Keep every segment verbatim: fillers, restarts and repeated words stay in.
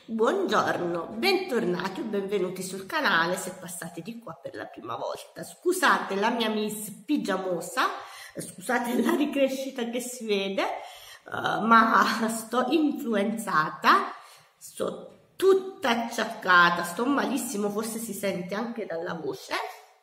Buongiorno, bentornati o benvenuti sul canale se passate di qua per la prima volta. Scusate la mia miss pigiamosa, scusate la ricrescita che si vede, uh, ma sto influenzata, sto tutta acciaccata, sto malissimo, forse si sente anche dalla voce.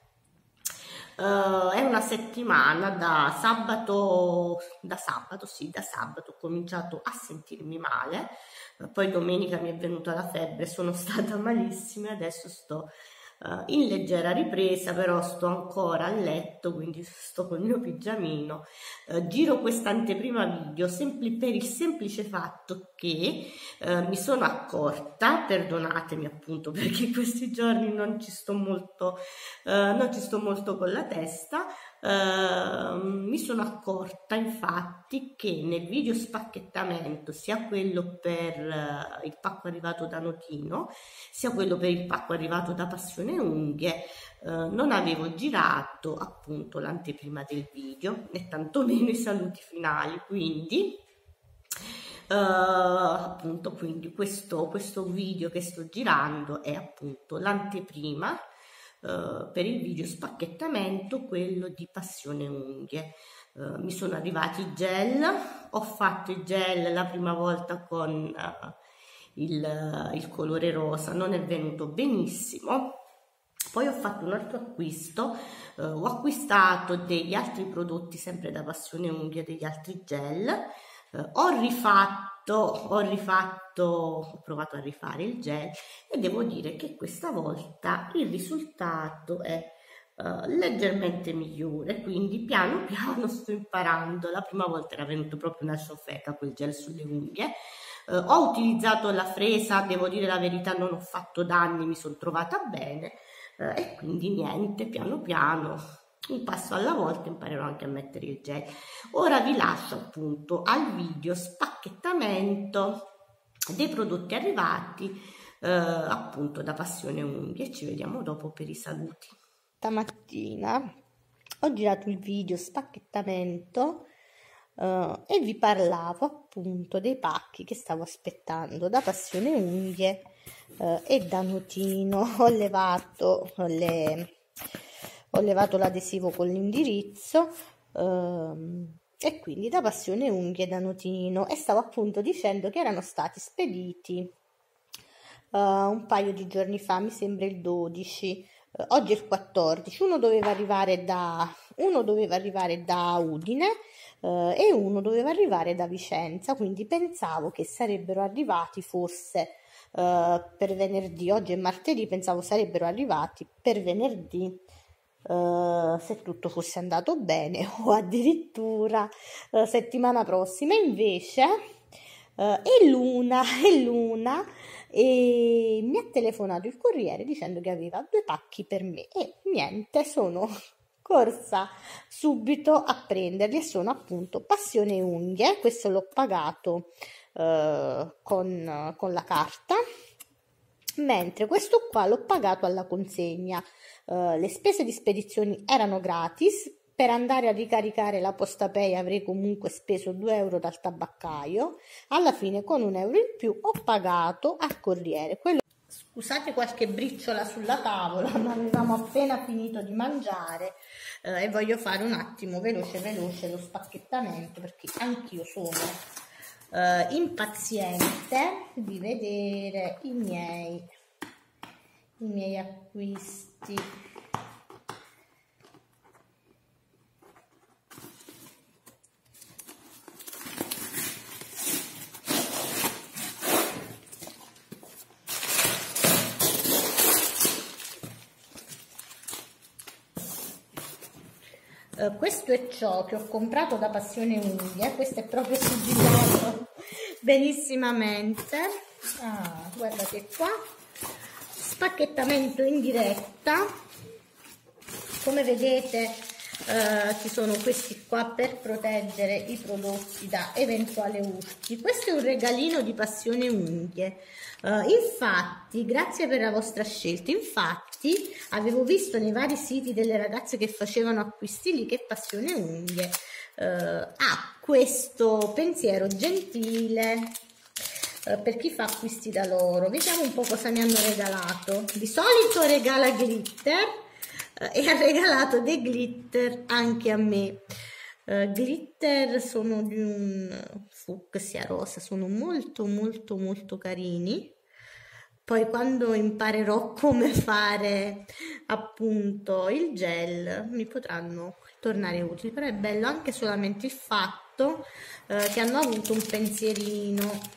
Uh, è una settimana da sabato, da sabato, sì, da sabato ho cominciato a sentirmi male, uh, poi domenica mi è venuta la febbre, sono stata malissima e adesso sto uh, in leggera ripresa, però sto ancora a letto, quindi sto con il mio pigiamino. Uh, giro quest'anteprima video sempli per il semplice fatto che uh, mi sono accorta, perdonatemi appunto perché questi giorni non ci sto molto Uh, non ci sto molto con la testa, uh, mi sono accorta infatti che nel video spacchettamento, sia quello per uh, il pacco arrivato da Notino, sia quello per il pacco arrivato da Passione Unghie, uh, non avevo girato appunto l'anteprima del video, né tantomeno i saluti finali, quindi Uh, appunto quindi questo, questo video che sto girando è appunto l'anteprima uh, per il video spacchettamento, quello di Passione Unghie. Uh, mi sono arrivati i gel, ho fatto i gel la prima volta con uh, il, uh, il colore rosa, non è venuto benissimo. Poi ho fatto un altro acquisto, uh, ho acquistato degli altri prodotti sempre da Passione Unghie, degli altri gel. Uh, ho rifatto, ho rifatto, ho provato a rifare il gel e devo dire che questa volta il risultato è uh, leggermente migliore, quindi piano piano sto imparando. La prima volta era venuto proprio una ciofeca quel gel sulle unghie. Uh, ho utilizzato la fresa, devo dire la verità, non ho fatto danni, mi sono trovata bene uh, e quindi niente, piano piano, un passo alla volta imparerò anche a mettere il gel. Ora vi lascio appunto al video spacchettamento dei prodotti arrivati eh, appunto da Passione Unghie. Ci vediamo dopo per i saluti. Stamattina ho girato il video spacchettamento eh, e vi parlavo appunto dei pacchi che stavo aspettando da Passione Unghie eh, e da Notino. Ho levato le ho levato l'adesivo con l'indirizzo ehm, e quindi da Passione Unghie da Notino, e stavo appunto dicendo che erano stati spediti uh, un paio di giorni fa, mi sembra il dodici, uh, oggi è il quattordici. Uno doveva arrivare da uno doveva arrivare da Udine uh, e uno doveva arrivare da Vicenza, quindi pensavo che sarebbero arrivati forse uh, per venerdì. Oggi è martedì, pensavo sarebbero arrivati per venerdì, Uh, se tutto fosse andato bene, o addirittura uh, settimana prossima. Invece uh, è l'una è l'una e mi ha telefonato il corriere dicendo che aveva due pacchi per me e niente, sono corsa subito a prenderli e sono appunto Passione Unghie. Questo l'ho pagato uh, con, con la carta, mentre questo qua l'ho pagato alla consegna. Uh, le spese di spedizione erano gratis. Per andare a ricaricare la PostaPay avrei comunque speso due euro dal tabaccaio. Alla fine con un euro in più ho pagato al corriere. Quello... Scusate qualche briciola sulla tavola, ma avevamo appena finito di mangiare uh, e voglio fare un attimo veloce veloce lo spacchettamento perché anch'io sono uh, impaziente di vedere i miei i miei acquisti. Uh, questo è ciò che ho comprato da Passione Unghie, questo è proprio sigillato benissimamente. Ah, guardate qua, spacchettamento in diretta. Come vedete eh, ci sono questi qua per proteggere i prodotti da eventuali urti. Questo è un regalino di Passione Unghie. Uh, infatti, grazie per la vostra scelta. Infatti, avevo visto nei vari siti delle ragazze che facevano acquisti lì che Passione Unghie uh, ha questo pensiero gentile eh, per chi fa acquisti da loro. Vediamo un po' cosa mi hanno regalato. Di solito regala glitter eh, e ha regalato dei glitter anche a me. Uh, glitter sono di un fucsia rosa, sono molto molto molto carini. Poi quando imparerò come fare appunto il gel mi potranno tornare utili, però è bello anche solamente il fatto uh, che hanno avuto un pensierino.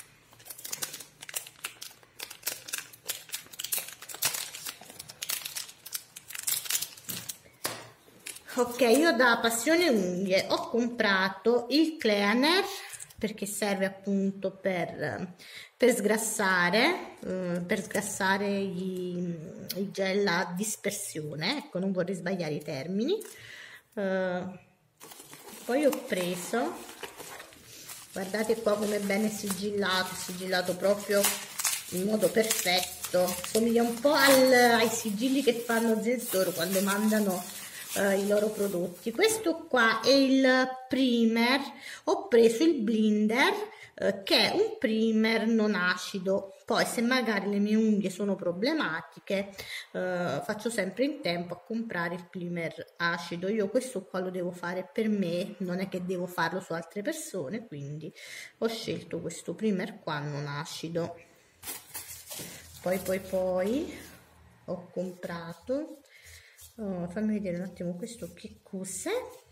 Ok, io da Passione Unghie ho comprato il Cleaner perché serve appunto per, per sgrassare, eh, per sgrassare i, i gel a dispersione, ecco, non vorrei sbagliare i termini. Uh, poi ho preso, guardate qua come è bene sigillato, sigillato proprio in modo perfetto, somiglia un po' al, ai sigilli che fanno Zensoro quando mandano Uh, i loro prodotti. Questo qua è il primer, ho preso il Blinder uh, che è un primer non acido. Poi se magari le mie unghie sono problematiche uh, faccio sempre in tempo a comprare il primer acido. Io questo qua lo devo fare per me, non è che devo farlo su altre persone, quindi ho scelto questo primer qua non acido. Poi poi poi ho comprato, oh, fammi vedere un attimo questo che cos'è.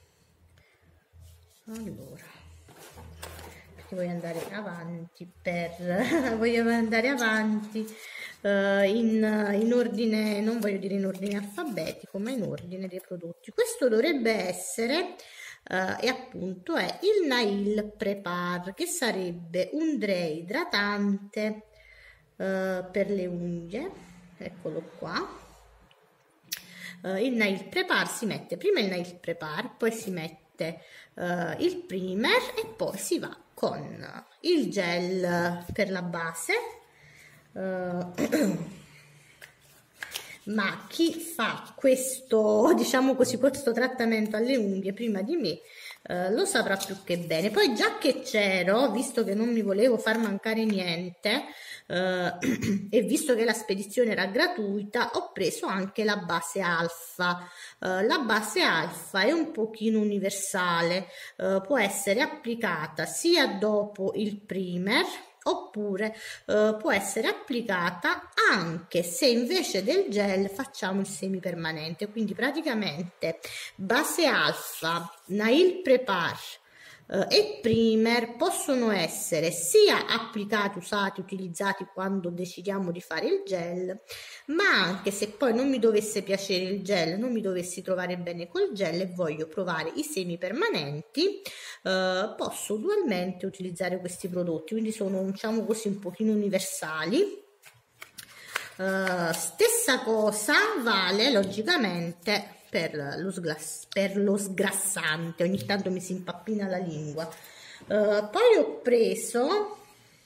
Allora, perché voglio andare avanti per voglio andare avanti uh, in, in ordine, non voglio dire in ordine alfabetico, ma in ordine dei prodotti. Questo dovrebbe essere uh, e appunto è il Nail Prepar, che sarebbe un dry idratante uh, per le unghie. Eccolo qua. Uh, il Nail Prepar si mette prima il Nail Prepar, poi si mette uh, il primer e poi si va con il gel per la base. Uh, ma chi fa questo, diciamo così, questo trattamento alle unghie prima di me uh, lo saprà più che bene. Poi già che c'ero, visto che non mi volevo far mancare niente, Uh, e visto che la spedizione era gratuita, ho preso anche la base alfa. Uh, la base alfa è un pochino universale, uh, può essere applicata sia dopo il primer oppure uh, può essere applicata anche se invece del gel facciamo il semipermanente. Quindi praticamente base alfa, Nail Prepar Uh, e primer possono essere sia applicati, usati, utilizzati quando decidiamo di fare il gel, ma anche se poi non mi dovesse piacere il gel, non mi dovessi trovare bene col gel e voglio provare i semi permanenti, uh, posso ugualmente utilizzare questi prodotti, quindi sono, diciamo così, un pochino universali. Uh, stessa cosa vale logicamente per lo, sglass, per lo sgrassante, ogni tanto mi si impappina la lingua. Uh, poi ho preso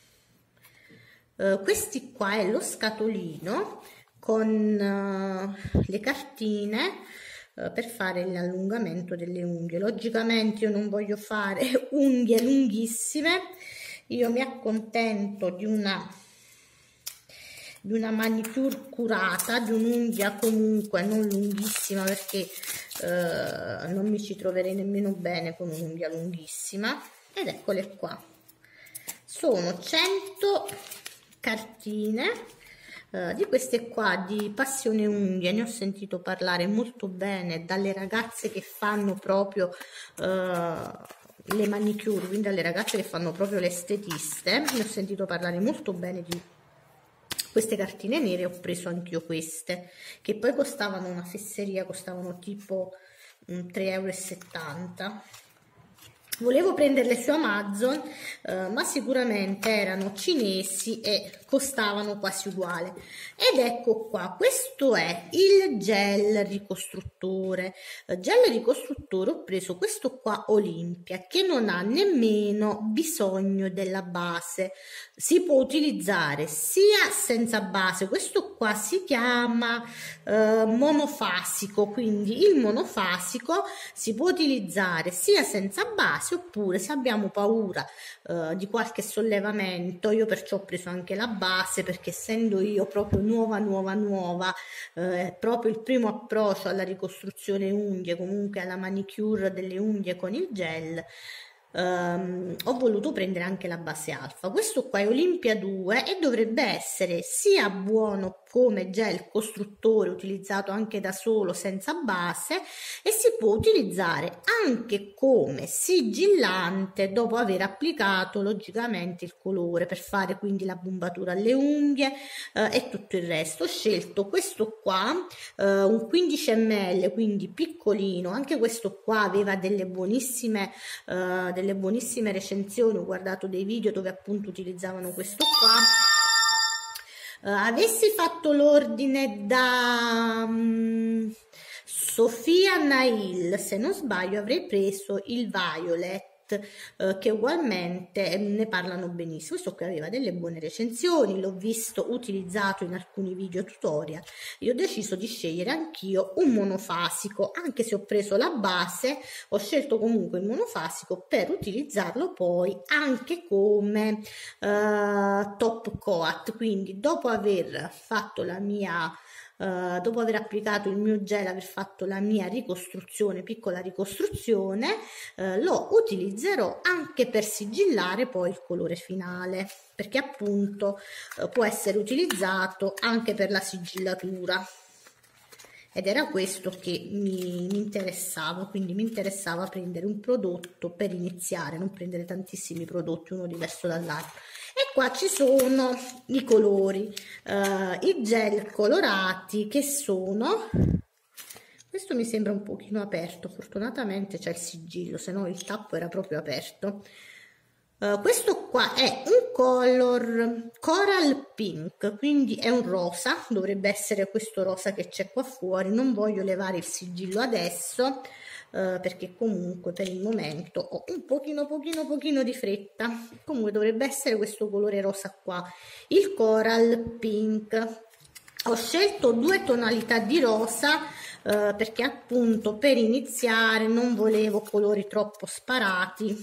uh, questi qua, è lo scatolino con uh, le cartine uh, per fare l'allungamento delle unghie. Logicamente io non voglio fare unghie lunghissime, io mi accontento di una di una manicure curata, di un'unghia comunque non lunghissima, perché eh, non mi ci troverei nemmeno bene con un'unghia lunghissima. Ed eccole qua, sono cento cartine eh, di queste qua di Passione Unghie. Ne ho sentito parlare molto bene dalle ragazze che fanno proprio eh, le manicure, quindi dalle ragazze che fanno proprio le estetiste. Ne ho sentito parlare molto bene di queste cartine nere, ho preso anch'io queste, che poi costavano una fesseria, costavano tipo um, tre e settanta euro. Volevo prenderle su Amazon, uh, ma sicuramente erano cinesi e costavano quasi uguale. Ed ecco qua, questo è il gel ricostruttore. Il gel ricostruttore ho preso questo qua Olimpia, che non ha nemmeno bisogno della base, si può utilizzare sia senza base. Questo qua si chiama eh, monofasico, quindi il monofasico si può utilizzare sia senza base, oppure se abbiamo paura eh, di qualche sollevamento, io perciò ho preso anche la base, perché essendo io proprio nuova nuova nuova eh, proprio il primo approccio alla ricostruzione unghie, comunque alla manicure delle unghie con il gel, Um, ho voluto prendere anche la base alfa. Questo qua è Olimpia due e dovrebbe essere sia buono come gel costruttore, utilizzato anche da solo senza base, e si può utilizzare anche come sigillante dopo aver applicato logicamente il colore, per fare quindi la bombatura alle unghie eh, e tutto il resto. Ho scelto questo qua, eh, un quindici millilitri, quindi piccolino. Anche questo qua aveva delle buonissime eh, delle buonissime recensioni, ho guardato dei video dove appunto utilizzavano questo qua. Uh, avessi fatto l'ordine da um, Sofia Nail, se non sbaglio, avrei preso il Violet, uh, che ugualmente eh, ne parlano benissimo. Questo qui aveva delle buone recensioni, l'ho visto utilizzato in alcuni video tutorial. Io ho deciso di scegliere anch'io un monofasico, anche se ho preso la base, ho scelto comunque il monofasico per utilizzarlo poi anche come uh, top coat. Quindi dopo aver fatto la mia Uh, dopo aver applicato il mio gel, aver fatto la mia ricostruzione, piccola ricostruzione, uh, lo utilizzerò anche per sigillare poi il colore finale, perché appunto uh, può essere utilizzato anche per la sigillatura, ed era questo che mi, mi interessava. Quindi mi interessava prendere un prodotto per iniziare, non prendere tantissimi prodotti uno diverso dall'altro. E qua ci sono i colori, uh, i gel colorati, che sono, questo mi sembra un pochino aperto, fortunatamente c'è il sigillo, se no il tappo era proprio aperto. Uh, questo qua è un color coral pink, quindi è un rosa, dovrebbe essere questo rosa che c'è qua fuori. Non voglio levare il sigillo adesso, Uh, perché comunque per il momento ho un pochino pochino pochino di fretta. Comunque dovrebbe essere questo colore rosa qua, il coral pink. Ho scelto due tonalità di rosa uh, perché appunto per iniziare non volevo colori troppo sparati,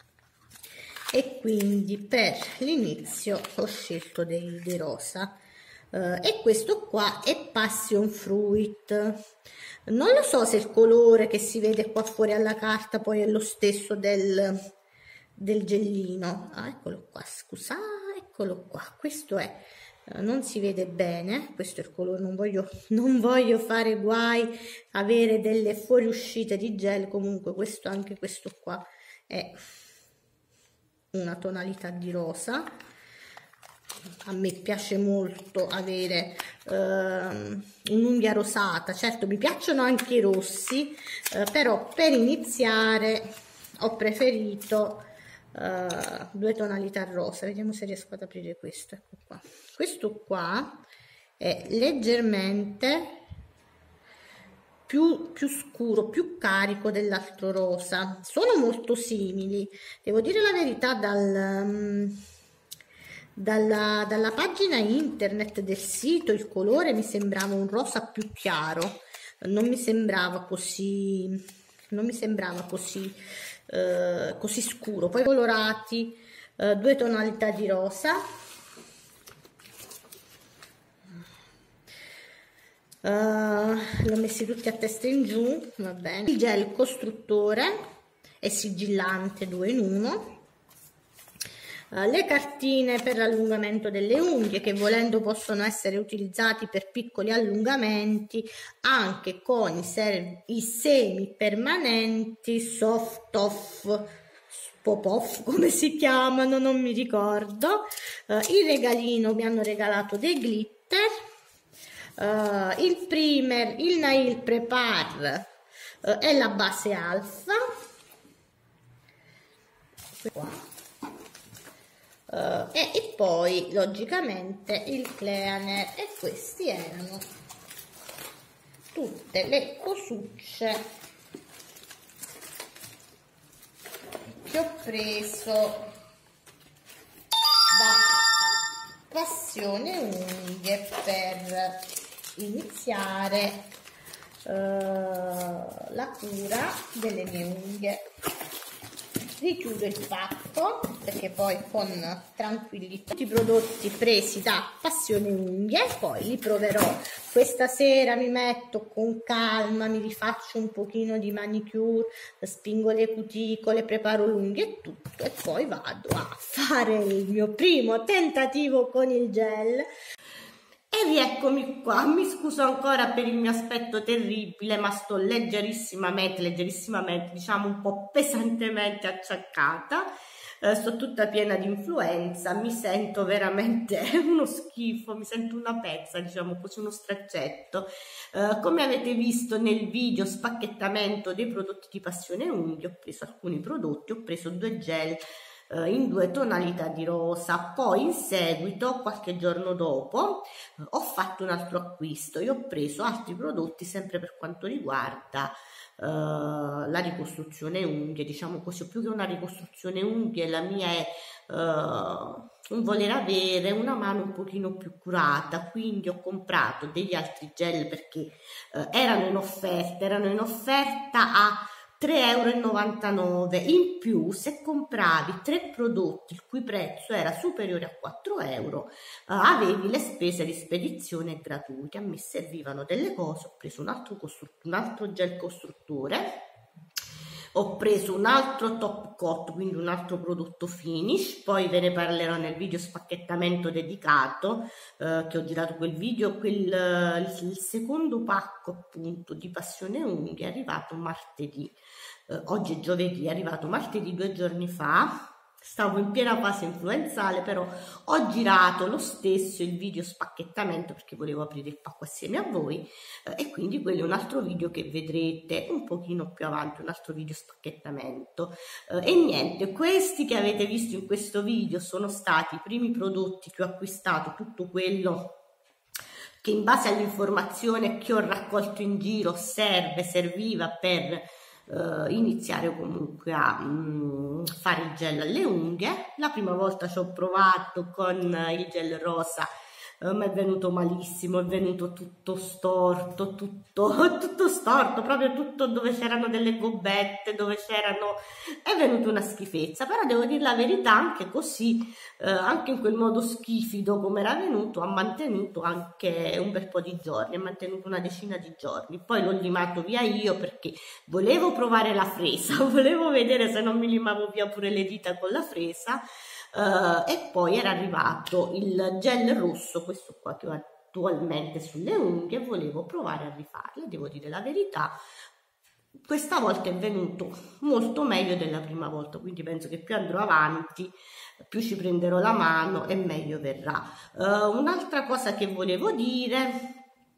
e quindi per l'inizio ho scelto dei, dei rosa. Uh, e questo qua è passion fruit. Non lo so se il colore che si vede qua fuori alla carta poi è lo stesso del, del gellino. Ah, eccolo qua, scusa, eccolo qua. Questo è, uh, non si vede bene, questo è il colore. Non voglio, non voglio fare guai, avere delle fuoriuscite di gel. Comunque questo, anche questo qua è una tonalità di rosa. A me piace molto avere uh, un'unghia rosata. Certo, mi piacciono anche i rossi, uh, però per iniziare ho preferito uh, due tonalità rosa. Vediamo se riesco ad aprire questo. Ecco qua. Questo qua è leggermente più, più scuro, più carico dell'altro rosa. Sono molto simili, devo dire la verità. Dal um, Dalla, dalla pagina internet del sito il colore mi sembrava un rosa più chiaro, non mi sembrava così, non mi sembrava così, eh, così scuro. Poi colorati, eh, due tonalità di rosa, uh, li ho messi tutti a testa in giù, va bene. Il gel costruttore e sigillante due in uno. Uh, le cartine per l'allungamento delle unghie, che volendo possono essere utilizzati per piccoli allungamenti anche con i, i semi permanenti soft off, pop off come si chiamano, non mi ricordo. Uh, il regalino, mi hanno regalato dei glitter, uh, il primer, il nail prepar uh, e la base alfa. Qua. Uh, e, e poi logicamente il Cleaner, e questi erano tutte le cosucce che ho preso da Passione Unghie per iniziare uh, la cura delle mie unghie. Richiudo il pacco perché poi con tranquillità tutti i prodotti presi da Passione Unghie, poi li proverò questa sera, mi metto con calma, mi rifaccio un pochino di manicure, spingo le cuticole, preparo l'unghia e tutto, e poi vado a fare il mio primo tentativo con il gel. E rieccomi qua, mi scuso ancora per il mio aspetto terribile, ma sto leggerissimamente, leggerissimamente, diciamo un po' pesantemente acciaccata, eh, sto tutta piena di influenza, mi sento veramente uno schifo, mi sento una pezza, diciamo così, uno straccetto. Eh, come avete visto nel video spacchettamento dei prodotti di Passione Unghie, ho preso alcuni prodotti, ho preso due gel in due tonalità di rosa. Poi in seguito, qualche giorno dopo, ho fatto un altro acquisto, io ho preso altri prodotti sempre per quanto riguarda uh, la ricostruzione unghie, diciamo così. Più che una ricostruzione unghie, la mia è uh, un voler avere una mano un pochino più curata, quindi ho comprato degli altri gel perché uh, erano in offerta, erano in offerta a tre e novantanove euro. In più, se compravi tre prodotti il cui prezzo era superiore a quattro euro, uh, avevi le spese di spedizione gratuite. A me servivano delle cose, ho preso un altro, un altro gel costruttore, ho preso un altro top coat, quindi un altro prodotto finish, poi ve ne parlerò nel video spacchettamento dedicato eh, che ho girato quel video. Quel, il, il secondo pacco appunto di Passione Unghie è arrivato martedì, eh, oggi è giovedì, è arrivato martedì due giorni fa. Stavo in piena fase influenzale, però ho girato lo stesso il video spacchettamento perché volevo aprire il pacco assieme a voi, eh, e quindi quello è un altro video che vedrete un pochino più avanti, un altro video spacchettamento. Eh, e niente, questi che avete visto in questo video sono stati i primi prodotti che ho acquistato, tutto quello che in base all'informazione che ho raccolto in giro serve, serviva per Uh, iniziare comunque a um, fare il gel alle unghie. La prima volta ci ho provato con il gel rosa, uh, mi è venuto malissimo, è venuto tutto storto, tutto, tutto storto, proprio tutto dove c'erano delle gobbette, dove c'erano, è venuta una schifezza. Però devo dire la verità, anche così, uh, anche in quel modo schifido come era venuto, ha mantenuto anche un bel po' di giorni, ha mantenuto una decina di giorni. Poi l'ho limato via io perché volevo provare la fresa, volevo vedere se non mi limavo via pure le dita con la fresa, uh, e poi era arrivato il gel rosso, questo qua che ho attualmente sulle unghie, volevo provare a rifarle. Devo dire la verità, questa volta è venuto molto meglio della prima volta, quindi penso che più andrò avanti, più ci prenderò la mano e meglio verrà. Uh, un'altra cosa che volevo dire,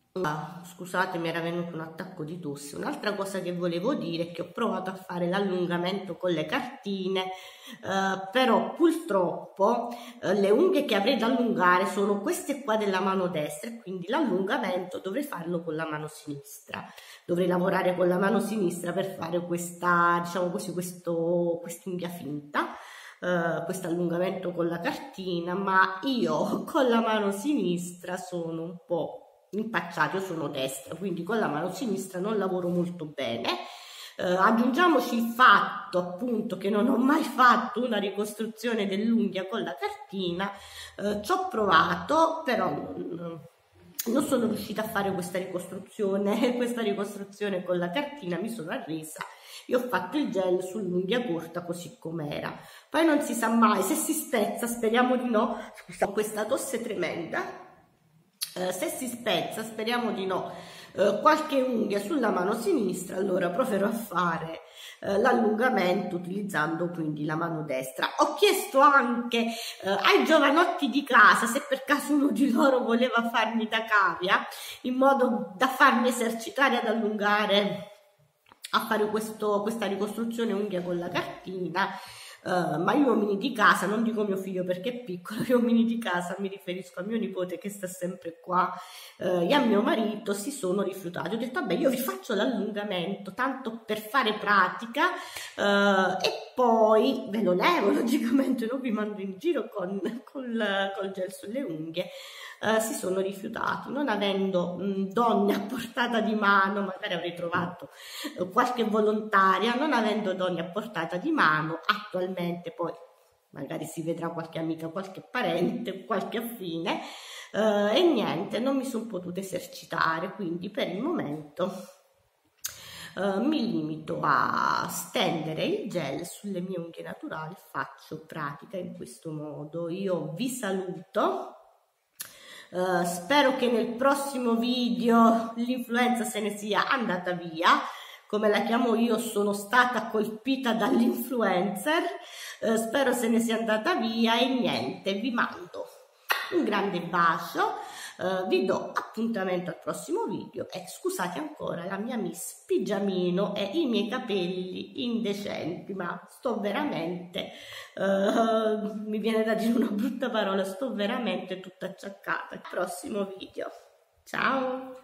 Uh, scusate, mi era venuto un attacco di tosse. Un'altra cosa che volevo dire è che ho provato a fare l'allungamento con le cartine, uh, però purtroppo uh, le unghie che avrei da allungare sono queste qua della mano destra, e quindi l'allungamento dovrei farlo con la mano sinistra. Dovrei lavorare con la mano sinistra per fare questa, diciamo così, questo, quest'unghia finta. Uh, questo allungamento con la cartina, ma io con la mano sinistra sono un po' impacciato, io sono destra, quindi con la mano sinistra non lavoro molto bene. Eh, aggiungiamoci il fatto appunto che non ho mai fatto una ricostruzione dell'unghia con la cartina, eh, ci ho provato, però non, non sono riuscita a fare questa ricostruzione, questa ricostruzione con la cartina, mi sono arresa. Io ho fatto il gel sull'unghia corta così com'era. Poi non si sa mai, se si spezza, speriamo di no. Scusa, questa tosse tremenda. Uh, se si spezza, speriamo di no, uh, qualche unghia sulla mano sinistra, allora proverò a fare uh, l'allungamento utilizzando quindi la mano destra. Ho chiesto anche uh, ai giovanotti di casa se per caso uno di loro voleva farmi da cavia, in modo da farmi esercitare ad allungare, a fare questo, questa ricostruzione unghia con la cartina. Uh, ma gli uomini di casa, non dico mio figlio perché è piccolo, gli uomini di casa, mi riferisco a mio nipote che sta sempre qua uh, e a mio marito, si sono rifiutati. Ho detto vabbè, io vi faccio l'allungamento tanto per fare pratica uh, e poi ve lo levo, logicamente non vi mando in giro con, col, col gel sulle unghie. Uh, si sono rifiutati, non avendo mh, donne a portata di mano, magari avrei trovato uh, qualche volontaria, non avendo donne a portata di mano attualmente, poi magari si vedrà qualche amica, qualche parente, qualche affine, uh, e niente, non mi sono potuta esercitare, quindi per il momento uh, mi limito a stendere il gel sulle mie unghie naturali, faccio pratica in questo modo. Io vi saluto. Uh, spero che nel prossimo video l'influenza se ne sia andata via, come la chiamo io, sono stata colpita dall'influencer, uh, spero se ne sia andata via e niente, vi mando un grande bacio, uh, vi do appuntamento al prossimo video e scusate ancora la mia Miss Pigiamino e i miei capelli indecenti, ma sto veramente, uh, mi viene da dire una brutta parola, sto veramente tutta acciaccata. Al prossimo video, ciao!